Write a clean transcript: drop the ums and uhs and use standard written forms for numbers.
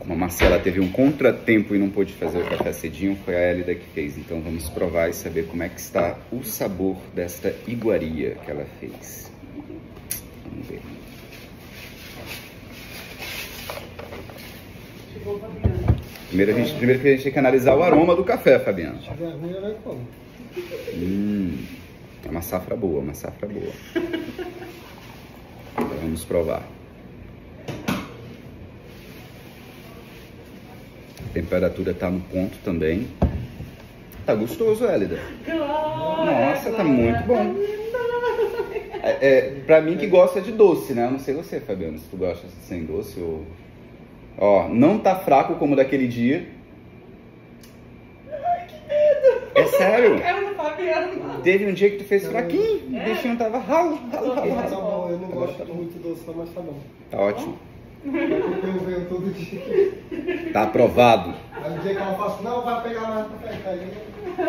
Como a Marcela teve um contratempo e não pôde fazer o café cedinho, foi a Elida que fez. Então vamos provar e saber como é que está o sabor desta iguaria que ela fez. Vamos ver. Primeiro que a gente tem que analisar o aroma do café, Fabiano. É uma safra boa, uma safra boa. Então, vamos provar. A temperatura tá no ponto também. Tá gostoso, Elida. Nossa, tá muito bom. Pra mim que gosta de doce, né? Eu não sei você, Fabiano, se tu gosta sem doce ou... Ó, não tá fraco como daquele dia. Ai, que medo! É sério? Eu quero no Fabiano. Teve um dia que tu fez fraquinho, o bichinho tava ralo. Eu não gosto muito doce, mas tá bom. Tá ótimo. Eu venho todo dia. Tá aprovado. Aí o dia que ela fala assim, não, vai pegar mais café. Aí